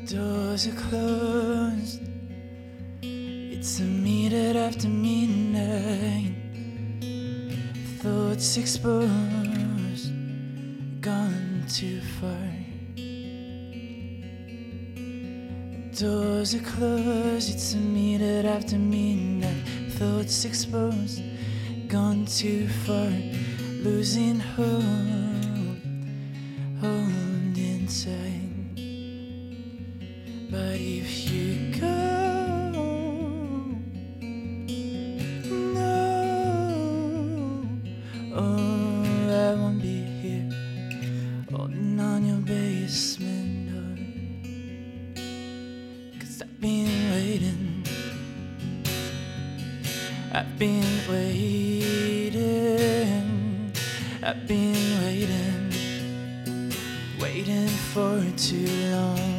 Doors are closed. It's a minute after midnight. Thoughts exposed, gone too far. Doors are closed. It's a minute after midnight. Thoughts exposed, gone too far. Losing hope, holding tight. But if you go, no, oh, I won't be here, holding on your basement door. 'Cause I've been waiting, I've been waiting, I've been waiting, waiting for too long.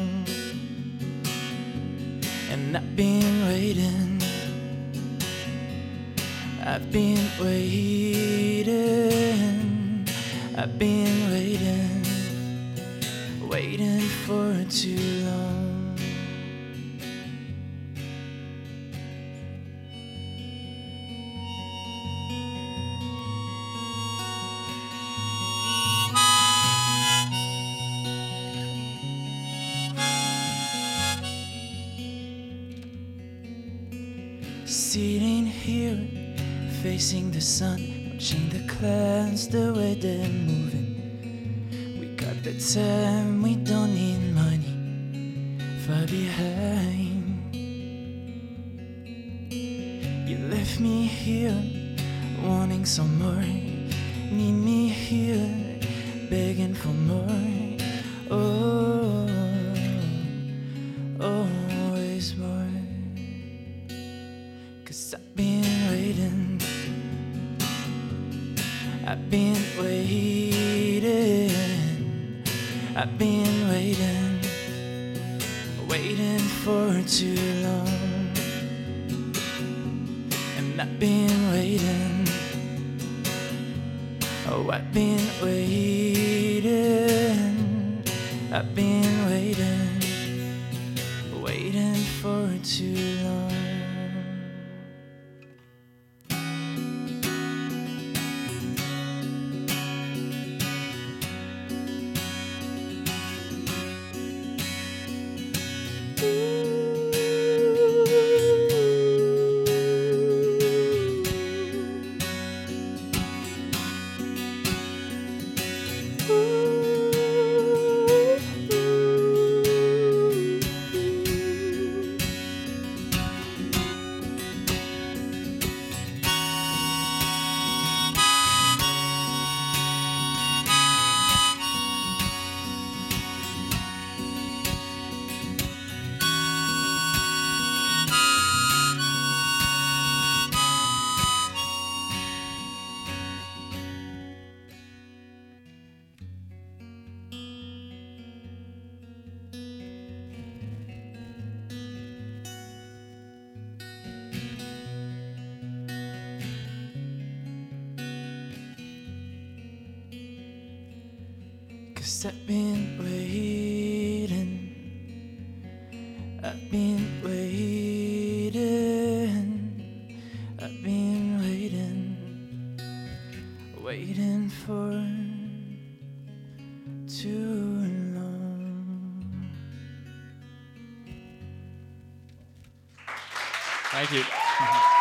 And I've been waiting, I've been waiting, I've been waiting, waiting for too long. Sitting here, facing the sun, watching the clouds, the way they're moving. We got the time, we don't need money, far behind. You left me here, wanting some more. Need me here, begging for more. Oh, always more. 'Cause I've been waiting, I've been waiting, I've been waiting, waiting for too long. And I've been waiting, oh, I've been waiting, I've been waiting, waiting for too long. Cause I've been waiting, I've been waiting, I've been waiting, waiting for too long. Thank you.